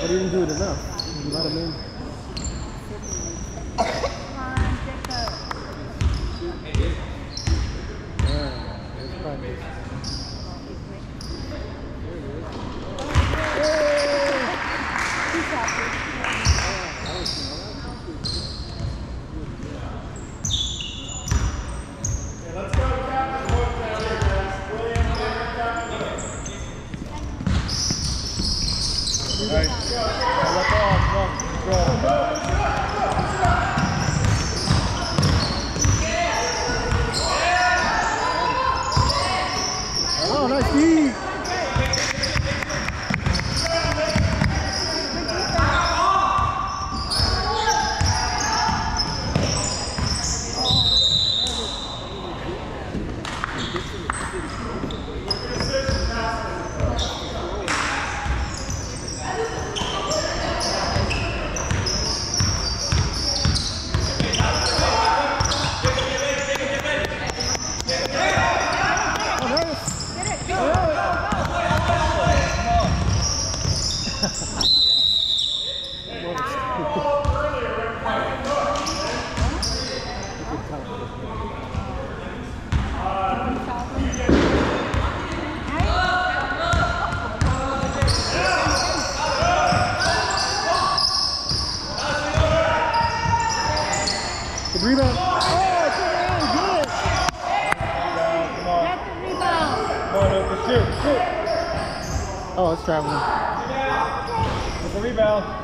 But he didn't do it enough. You let him in. Oh, nice feed. Good rebound. Oh, good. Come on. That's the rebound. No, shoot. Oh, it's traveling. It's a rebound.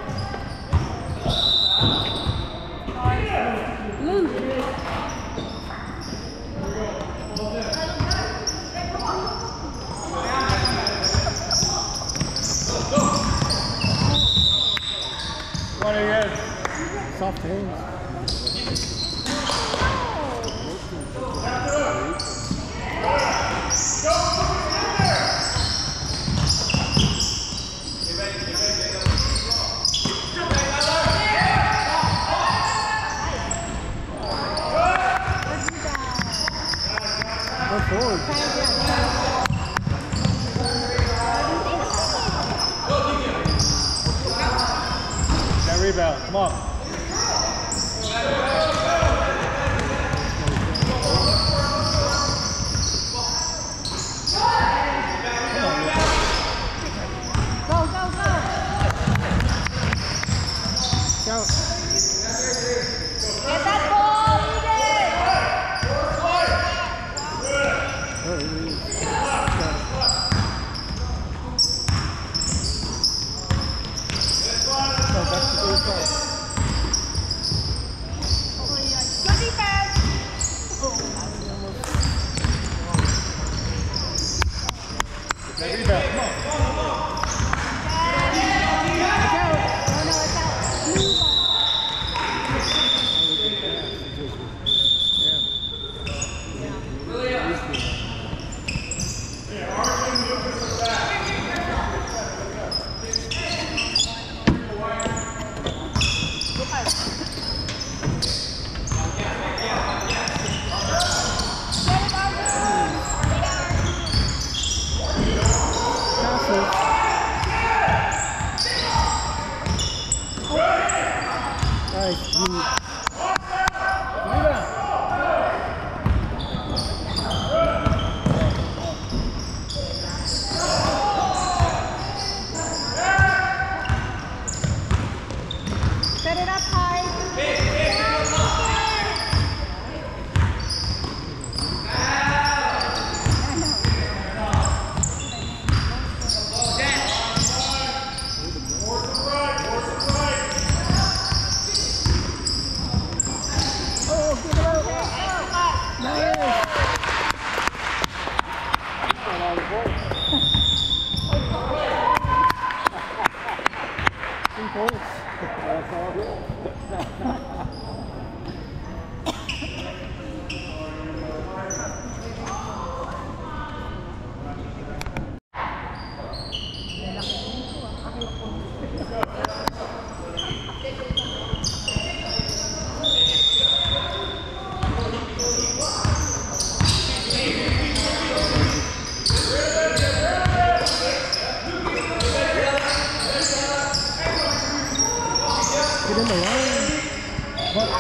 What are you? Soft hands. That rebound, come on. Go. Get that ball, Good defense. That rebound, come on. Set it up, Hyde. That's all good. in the line. But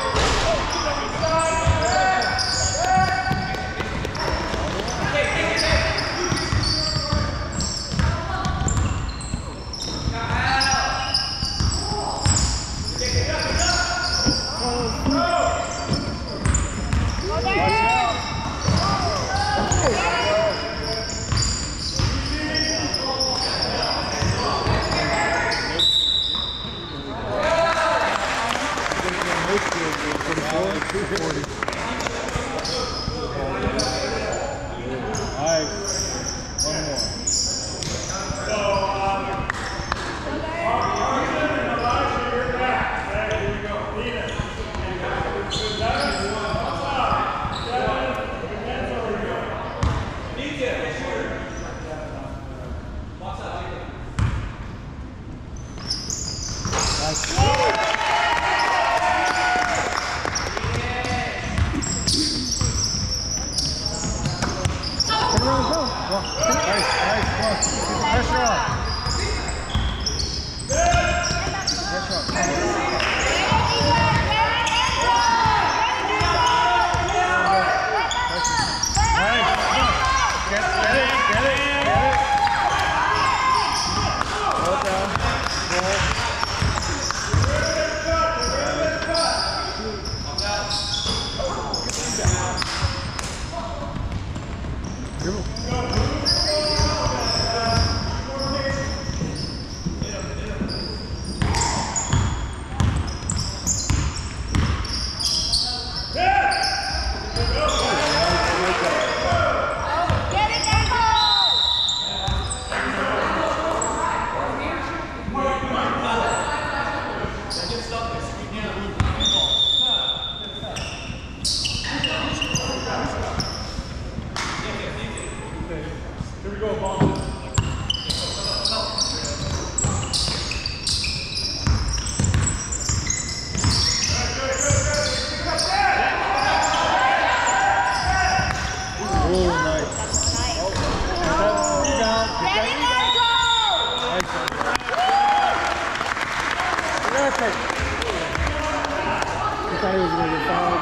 I thought he was going to get fouled.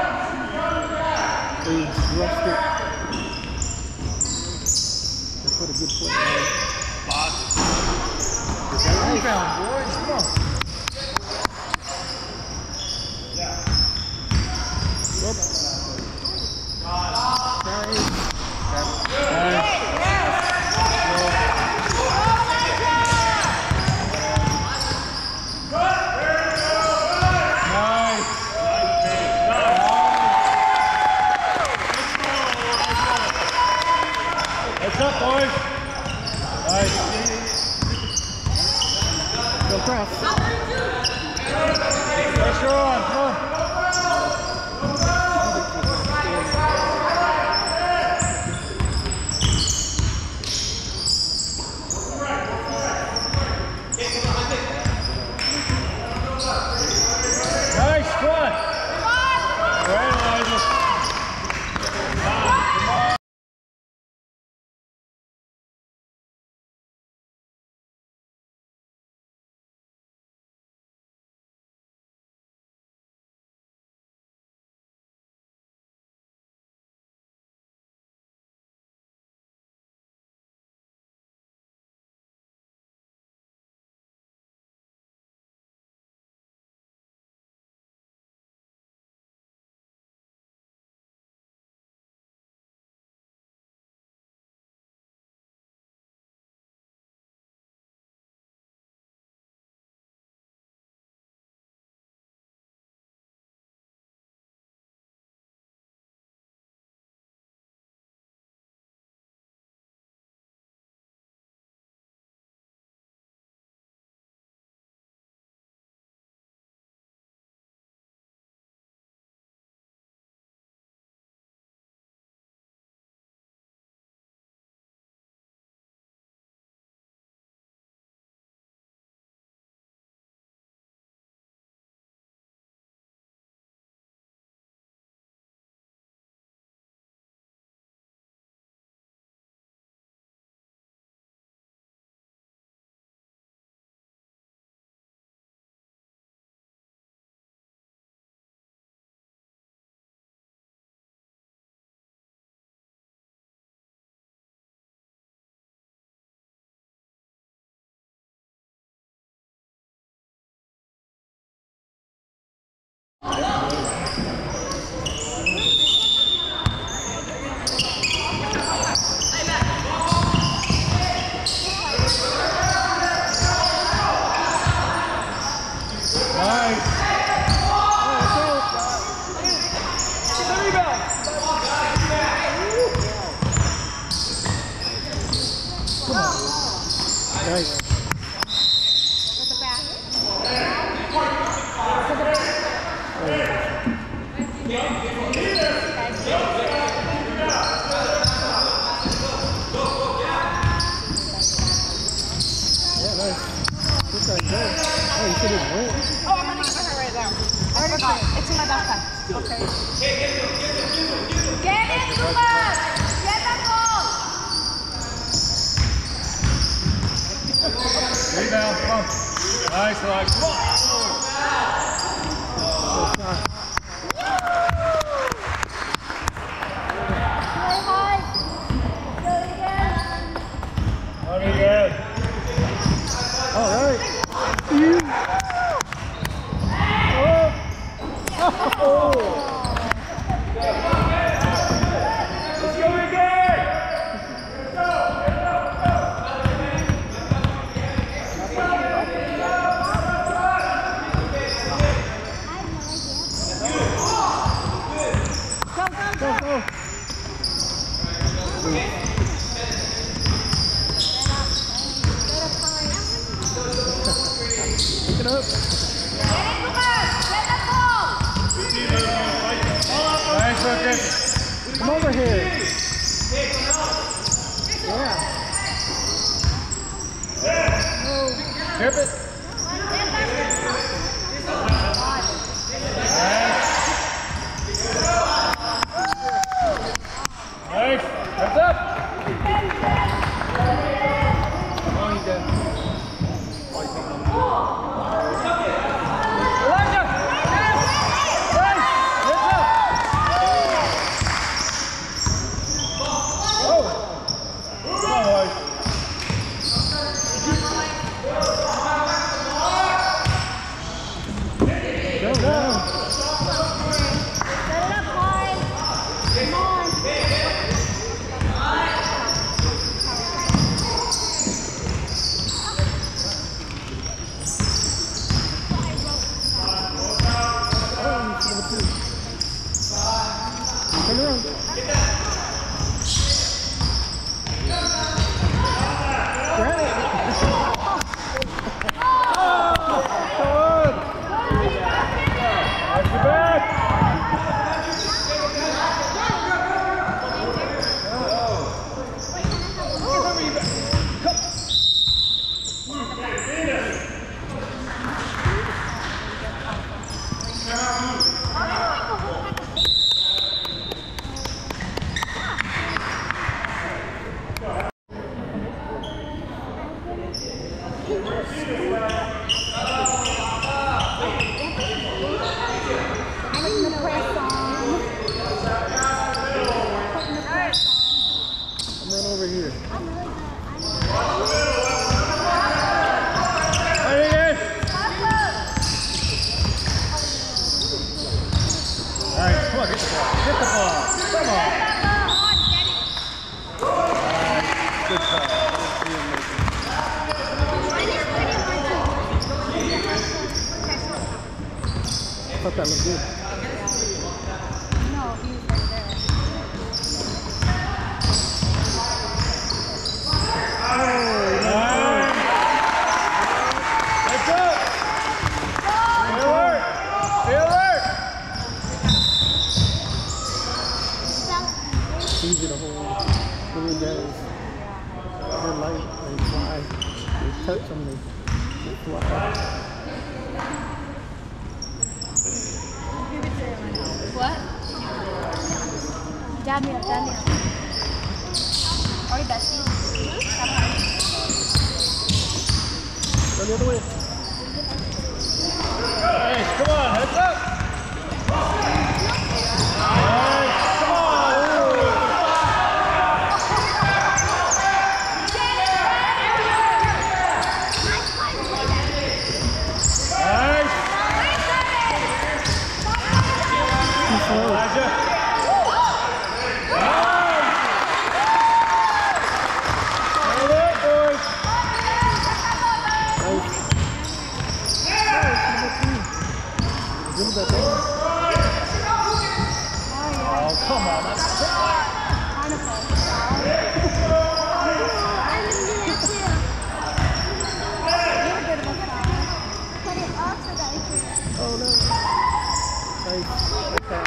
He rushed it. They put a good foot on it. Rebound, boys. Come on. What's up, boys? Nice. Go cross. Pressure on, come on. Nice. Oh, you should have went. Oh, I'm gonna give her right now. I forgot. It's in my backpack. Okay. Get it, Lucas! Get that ball! Rebound, come on. Nice, Alex. Come on. Play high. Do it again. Very good. All right. Let's go again. Go. Pick it up. Nice, Lucas. Come over here. Yeah. Tip it. Nice. Heads up. Turn around. Grab it. Watch your back. I thought that looked good. No, he's right there. Let's go! Stay alert! Stay alert! It's easy to hold. The wind does. They're light, they fly. They touch them, they fly. What? Dab me up, dab me up. Are we besties? Go the other way. Nice, come on, heads up! Nice, come on! Nice! Oh, come on. That's Oh no. Nice. Okay.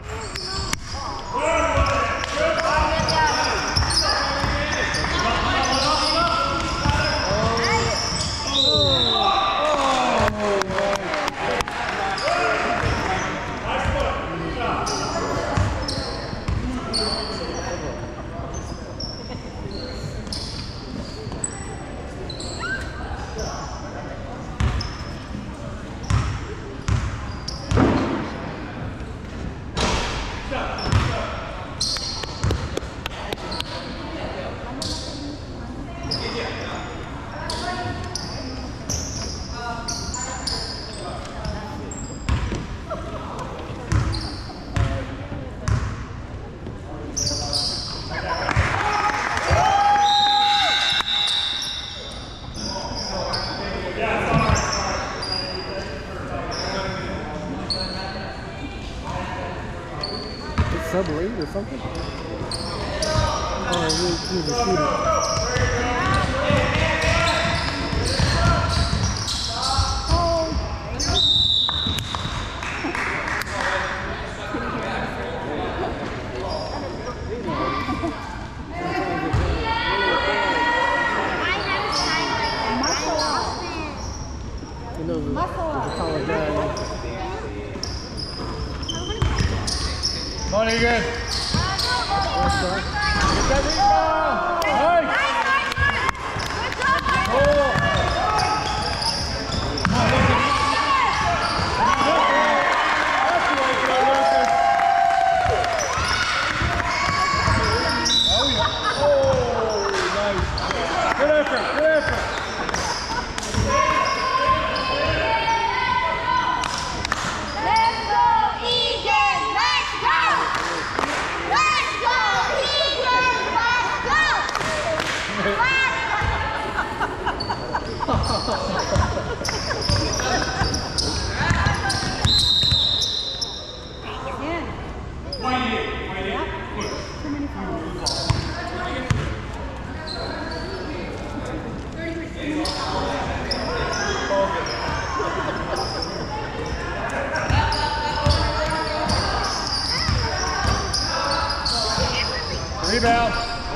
Submarine or something? Oh, he was a shooter. You know, there's a taller guy. Come on, Egan. Get that rebound. Nice. Good effort, good effort. Let's go, Egan! Let's go! Let's go, Egan! Let's go! Rebound.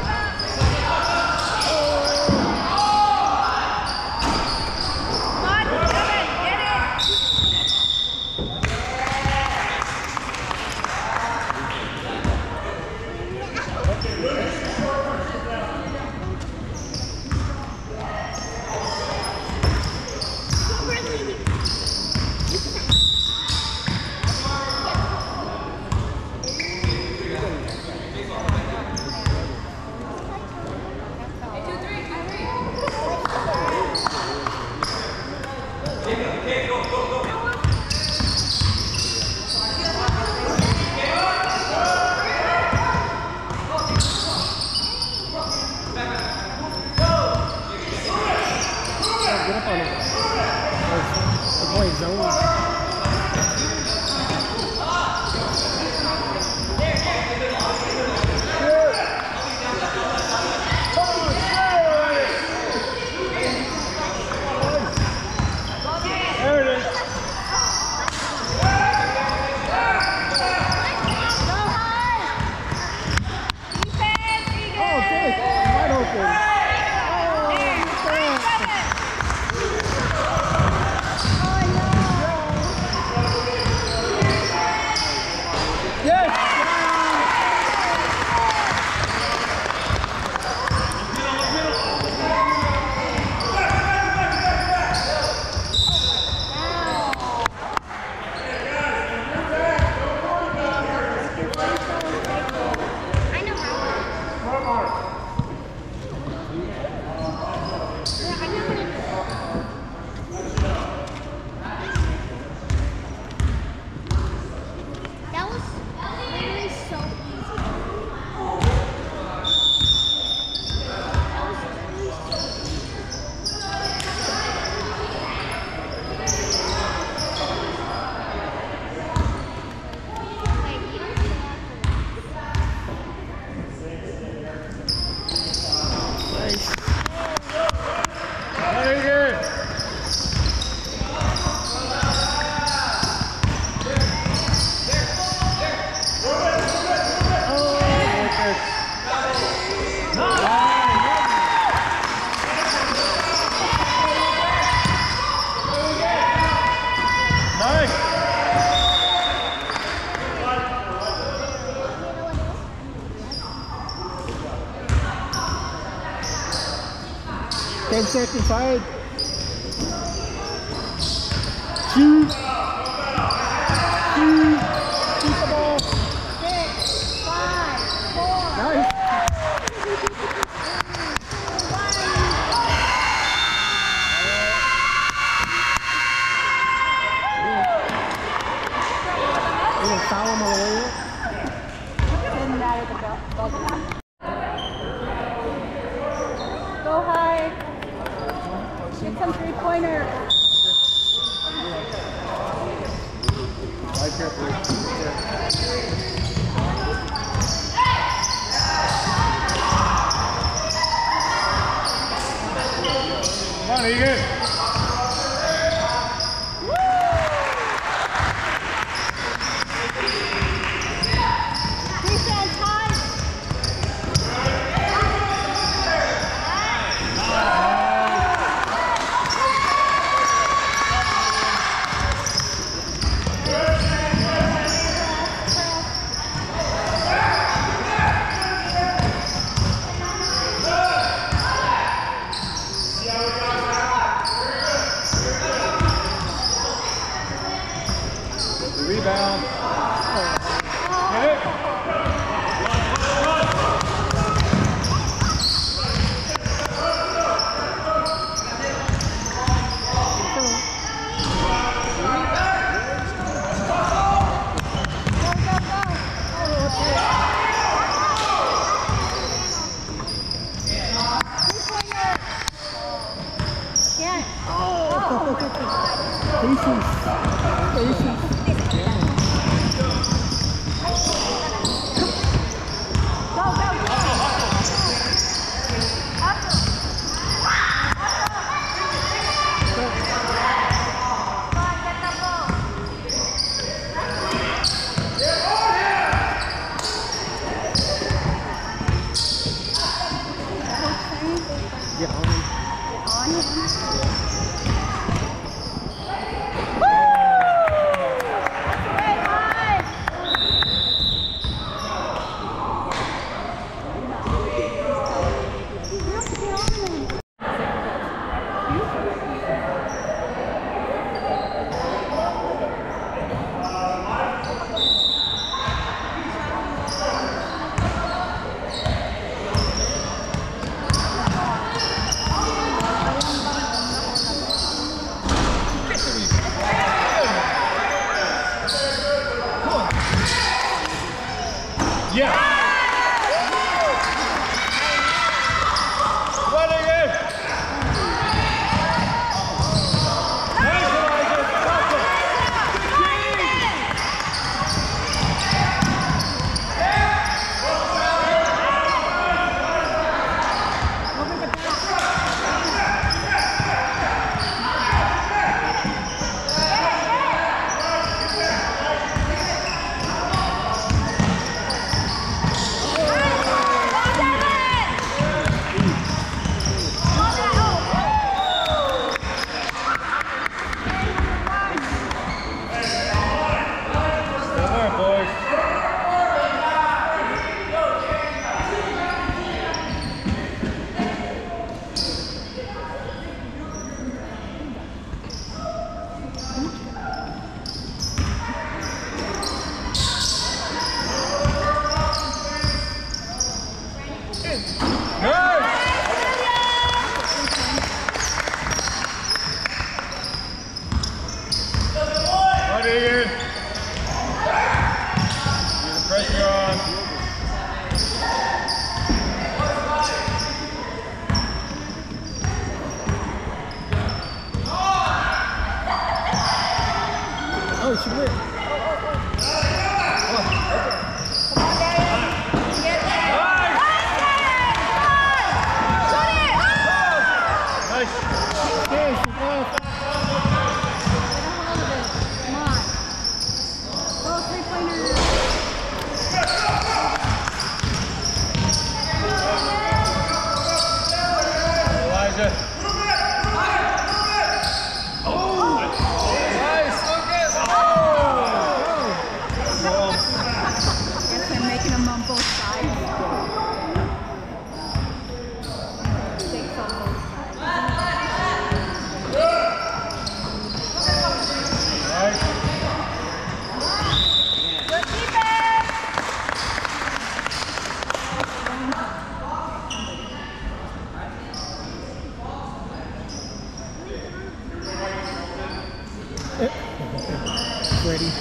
Get up on him. The boy zone. There it is. Oh, good. Wide open. seconds, Hyde. Shoot. Shoot. Shoot the ball. 6, 5, 4. Nice. Foul him on the way up. Didn't matter the ball. Go Hyde. Get some three-pointer. Come on, Egan. Defense, Hyde. Rebound. Get it. Yeah. Oh my God. Patience. Patience. Get on him. Yeah. What are you? Nice, Elijah. Oh, she went. Nice, Lucas! Oh! Ready.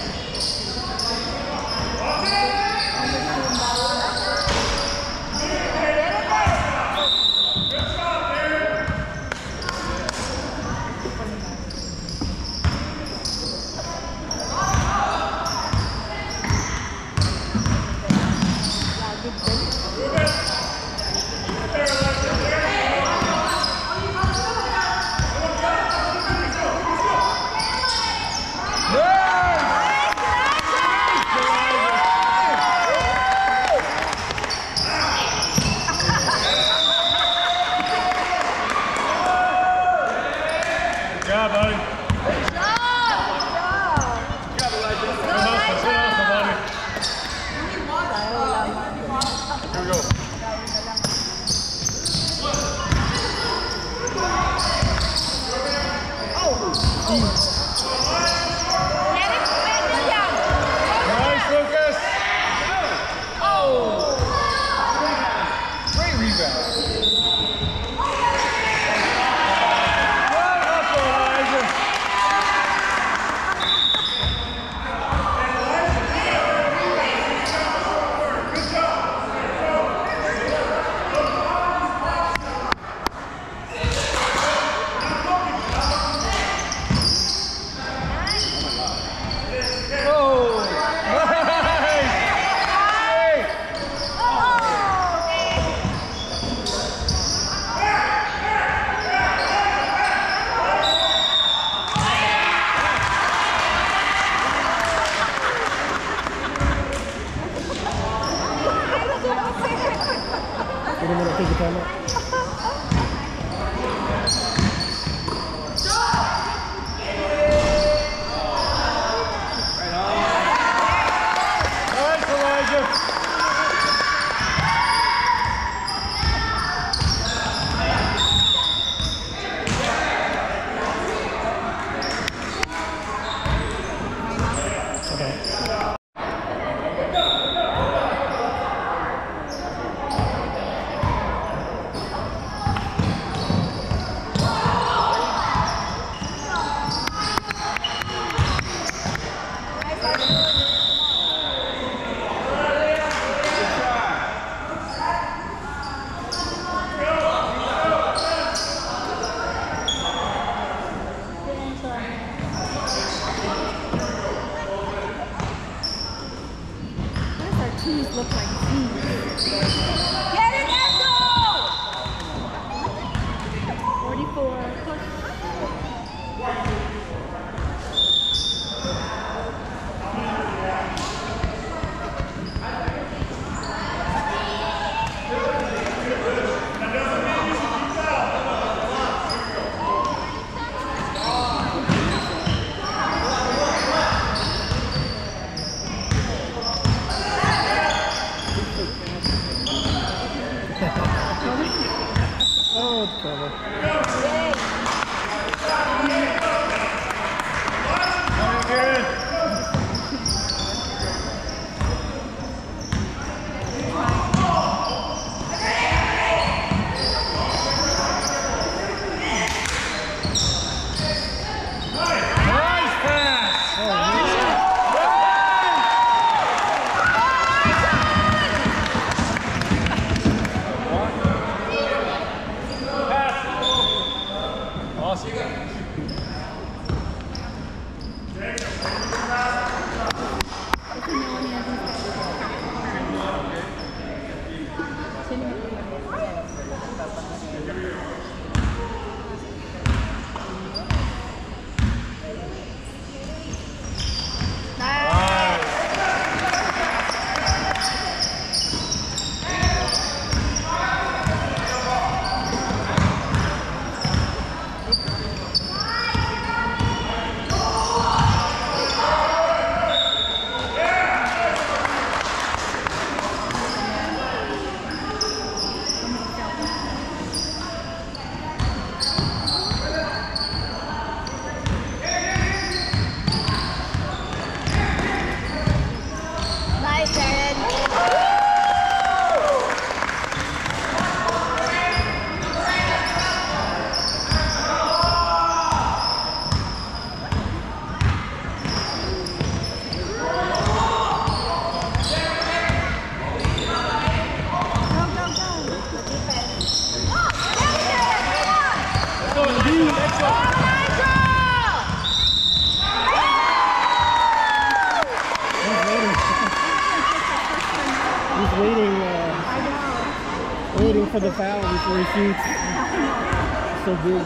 for the foul before he shoots. So good.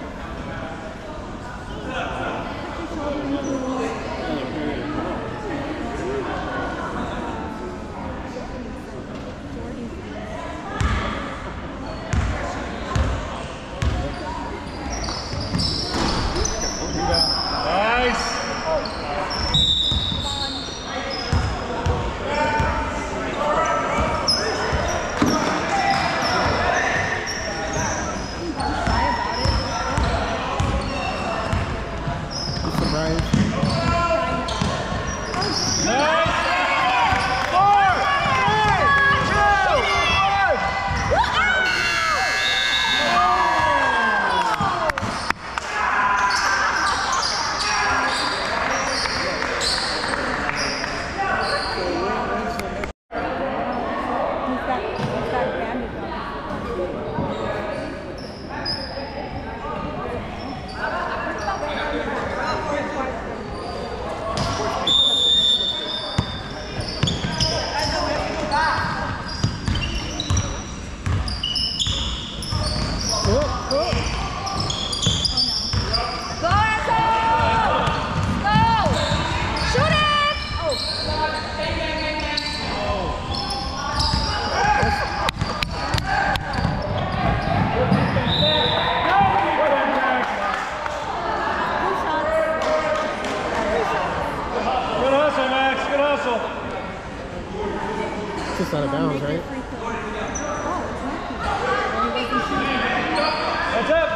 Just out of bounds, right? What's up?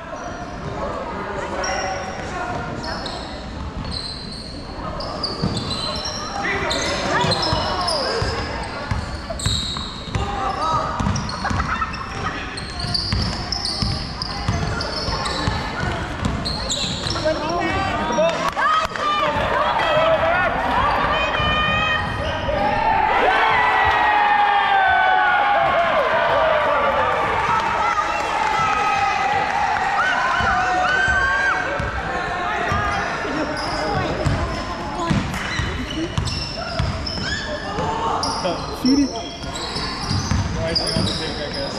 Shoot it. Rising on the take, I guess.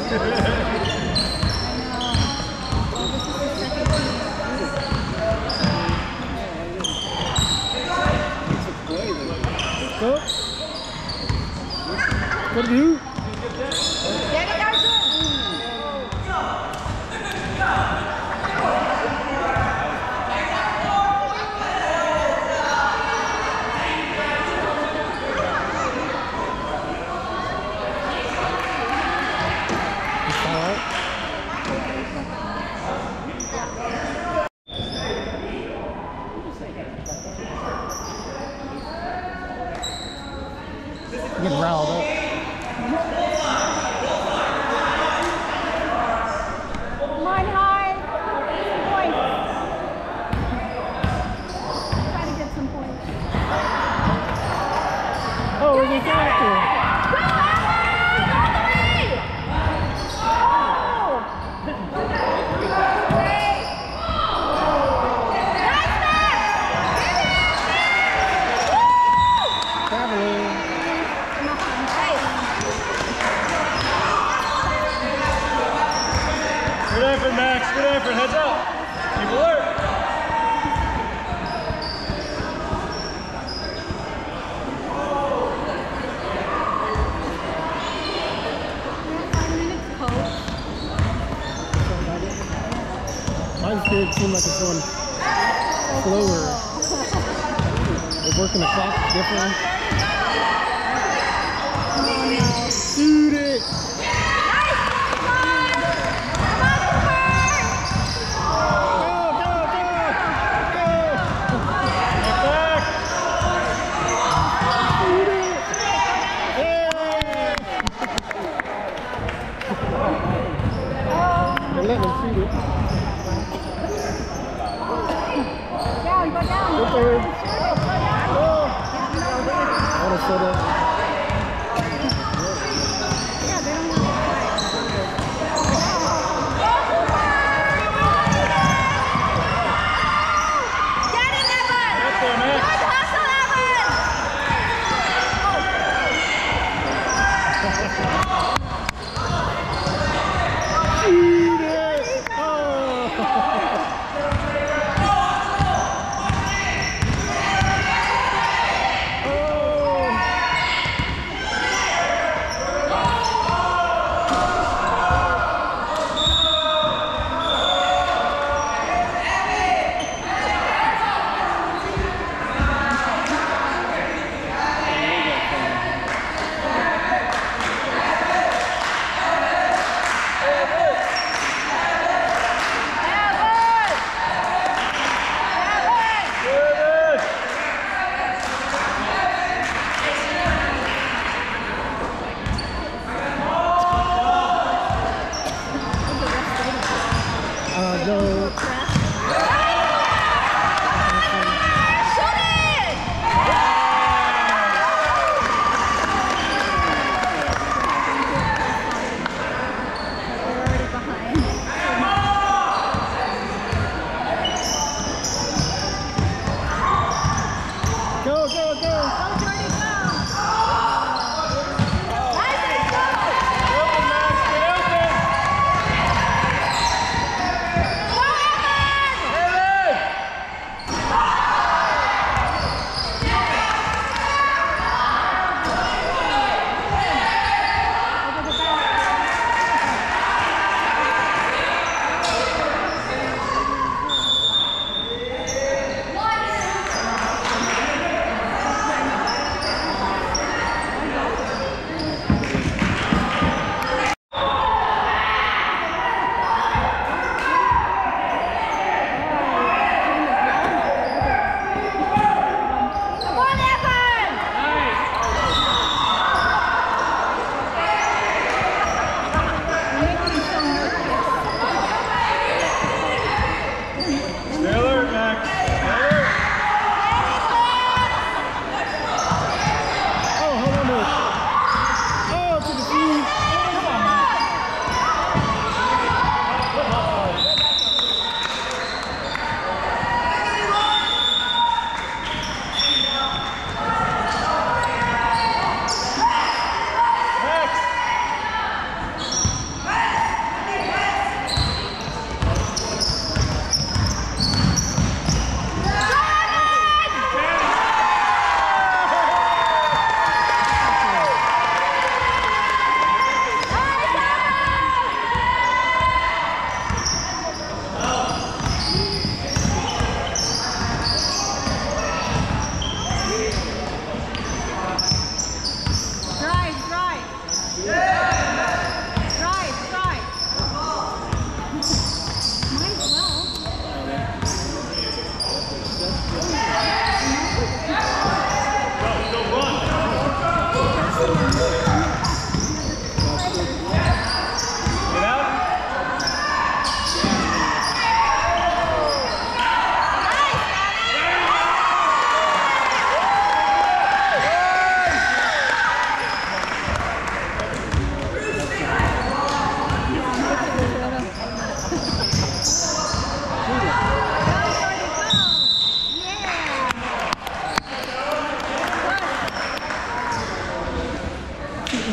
Go. What do you do? Getting riled up. Come on, Hyde. Points. Try to get some points. Oh, we're going to Good effort, Max. Good effort. Heads up. Keep alert. My spirit seemed like it's going slower. They're working the clock differently. Shoot it! Let them shoot it. Down, go down. Go third. I want to set up. Yeah, they don't want to get it, Evan! Get there, Max. Good hustle, Evan!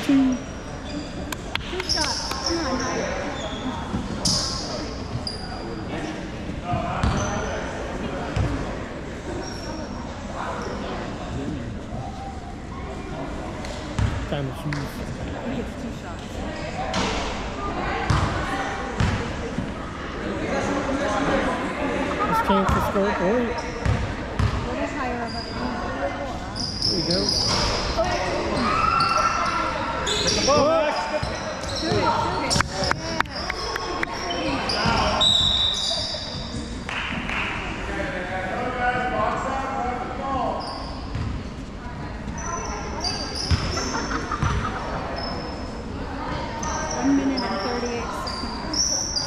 2. 2 shots. Come on, Hyde. Time to choose. He gets 2 shots. This chance to score a point. A little higher of it. There you go. Get the ball, Max. Shoot it, shoot it. Yeah. 1 minute and 38 seconds.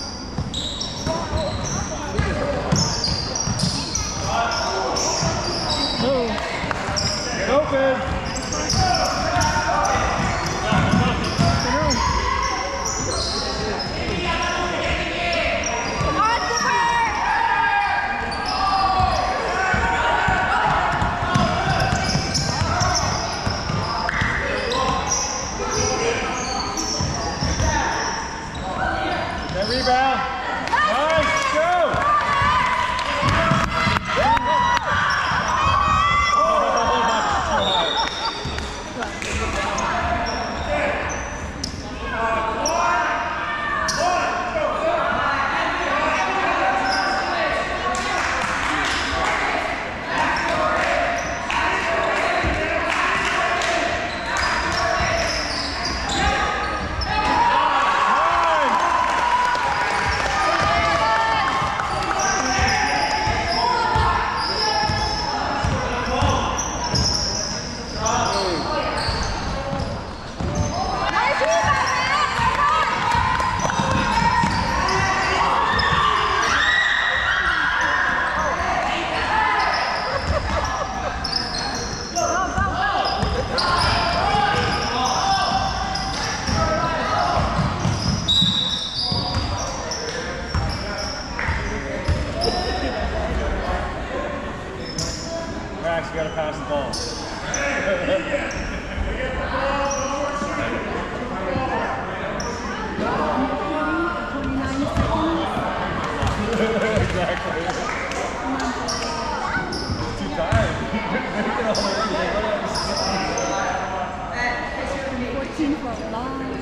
No. Get open. That rebound. Nice, go. Max, you gotta pass the ball. Exactly. It's too tired. 14 for a long